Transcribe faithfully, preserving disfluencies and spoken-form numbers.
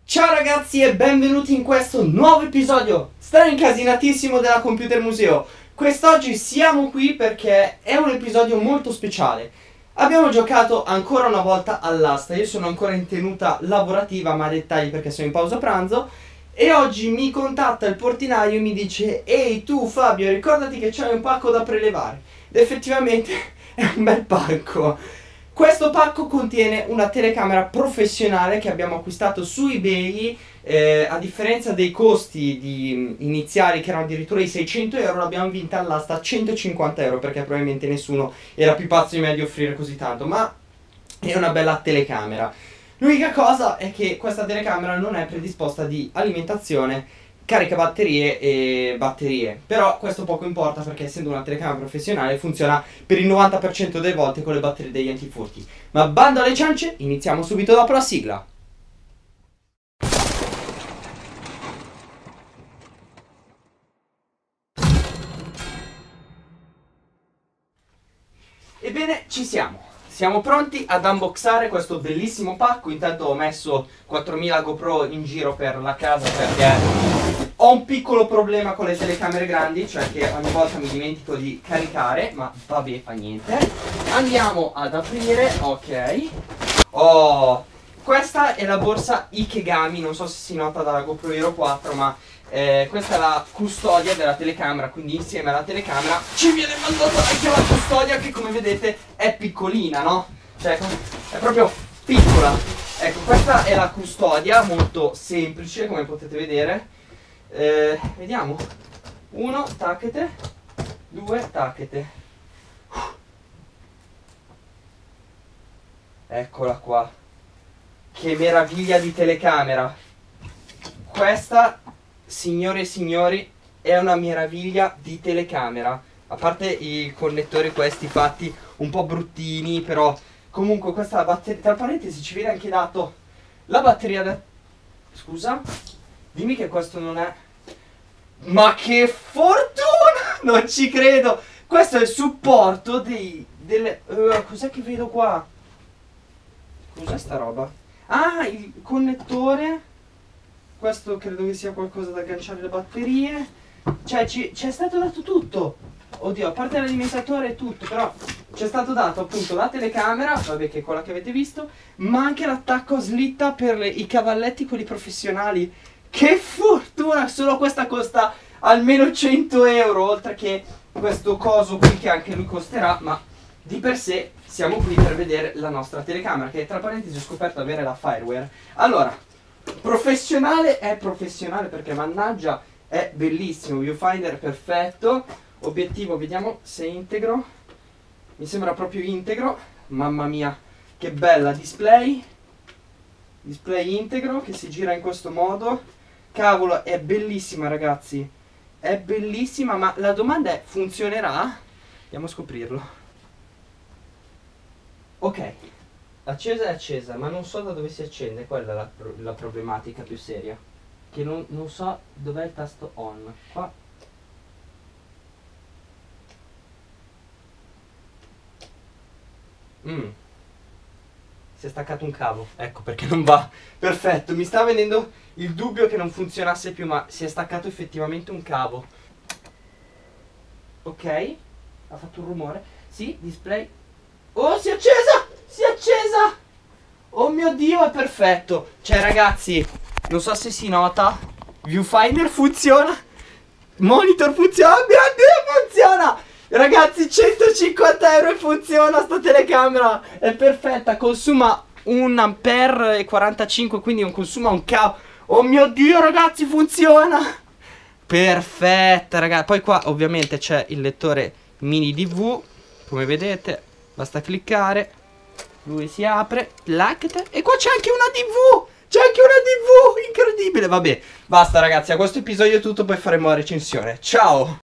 Ciao ragazzi e benvenuti in questo nuovo episodio straincasinatissimo della Computer Museo. Quest'oggi siamo qui perché è un episodio molto speciale. Abbiamo giocato ancora una volta all'asta, io sono ancora in tenuta lavorativa, ma dettagli perché sono in pausa pranzo. E oggi mi contatta il portinaio e mi dice: ehi tu Fabio, ricordati che c'hai un pacco da prelevare. Ed effettivamente è un bel pacco. Questo pacco contiene una telecamera professionale che abbiamo acquistato su eBay. Eh, a differenza dei costi di, iniziali che erano addirittura di seicento euro, l'abbiamo vinta all'asta a centocinquanta euro perché probabilmente nessuno era più pazzo di me di offrire così tanto, ma è una bella telecamera. L'unica cosa è che questa telecamera non è predisposta di alimentazione, carica batterie e batterie, però questo poco importa perché essendo una telecamera professionale funziona per il novanta per cento delle volte con le batterie degli antifurti. Ma bando alle ciance, iniziamo subito dopo la sigla. Ebbene, ci siamo. Siamo pronti ad unboxare questo bellissimo pacco. Intanto ho messo quattromila GoPro in giro per la casa perché ho un piccolo problema con le telecamere grandi, cioè che ogni volta mi dimentico di caricare, ma vabbè, fa niente. Andiamo ad aprire, ok. Oh, questa è la borsa Ikegami, non so se si nota dalla GoPro Hero quattro, ma eh, questa è la custodia della telecamera, quindi insieme alla telecamera ci viene mandata anche la custodia che come vedete è piccolina, no? Cioè è proprio piccola. Ecco, questa è la custodia, molto semplice come potete vedere. Eh, vediamo. Uno, tacchete. Due, tacchete. Eccola qua. Che meraviglia di telecamera. Questa, signore e signori, è una meraviglia di telecamera. A parte i connettori questi fatti un po' bruttini, però comunque questa batteria, tra parentesi ci viene anche dato la batteria da... Scusa? Dimmi che questo non è... Ma che fortuna! Non ci credo! Questo è il supporto dei... delle... Uh, cos'è che vedo qua? Cos'è sta roba? Ah, il connettore. Questo credo che sia qualcosa da agganciare le batterie. Cioè, ci è stato dato tutto. Oddio, a parte l'alimentatore e tutto, però ci è stato dato appunto la telecamera, vabbè che è quella che avete visto, ma anche l'attacco a slitta per le, i cavalletti, quelli professionali. Che fortuna! Solo questa costa almeno cento euro, oltre che questo coso qui che anche lui costerà, ma di per sé siamo qui per vedere la nostra telecamera, che tra parentesi ho scoperto avere la Fireware. Allora, professionale è professionale perché mannaggia è bellissimo, viewfinder perfetto, obiettivo vediamo se è integro, mi sembra proprio integro, mamma mia che bella, display, display integro che si gira in questo modo, cavolo è bellissima ragazzi, è bellissima, ma la domanda è funzionerà? Andiamo a scoprirlo. Ok, accesa è accesa, ma non so da dove si accende, quella è la, la problematica più seria. Che non, non so dov'è il tasto on. Qua. Mm. Si è staccato un cavo, ecco perché non va. Perfetto, mi sta venendo il dubbio che non funzionasse più, ma si è staccato effettivamente un cavo. Ok, ha fatto un rumore. Sì, display. Oh, si è accesa! Si è accesa! Oh mio Dio, è perfetto! Cioè, ragazzi, non so se si nota, viewfinder funziona, monitor funziona, oh mio Dio, funziona! Ragazzi, centocinquanta euro e funziona sta telecamera! È perfetta, consuma un ampere e quarantacinque, quindi non consuma un cavo. Oh mio Dio, ragazzi, funziona! Perfetta, ragazzi. Poi qua, ovviamente, c'è il lettore mini D V, come vedete. Basta cliccare, lui si apre, tac, e qua c'è anche una D V, c'è anche una D V, incredibile, vabbè, basta ragazzi, a questo episodio è tutto, poi faremo la recensione, ciao!